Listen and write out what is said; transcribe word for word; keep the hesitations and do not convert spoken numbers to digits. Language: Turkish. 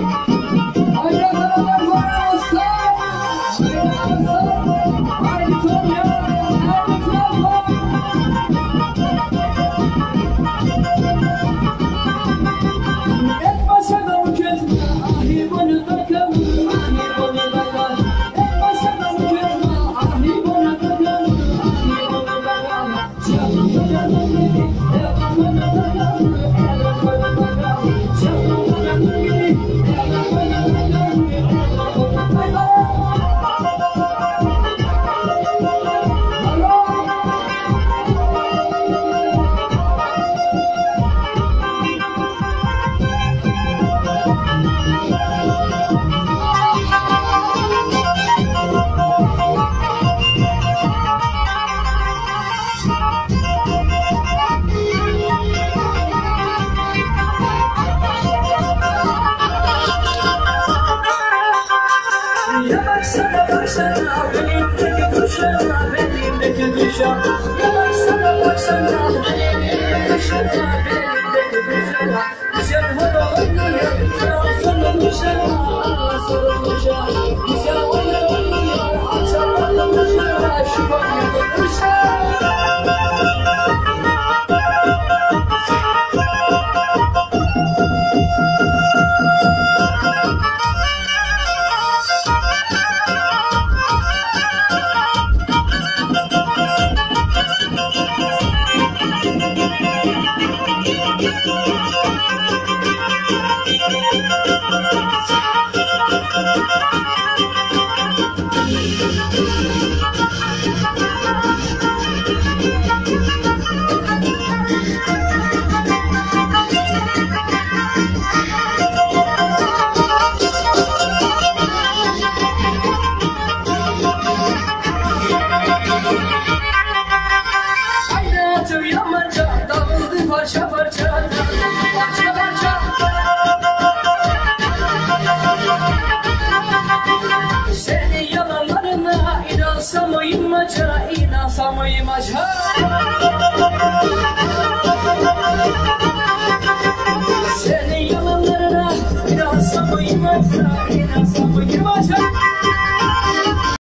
Yavaşsana baksana benimdeki kuşana, benimdeki kuşana. Yavaşsana baksana benimdeki kuşana, benimdeki kuşana. Güzel hava oynuyor, sana kuşana, sana kuşana. Güzel hava oynuyor, açamadım kuşana, şu Konya'da kuşana. Parça parça, parça parça. Senin yalanlarına inansam o imaca, inansam o imaca. Senin yalanlarına inansam o imaca, inansam o imaca.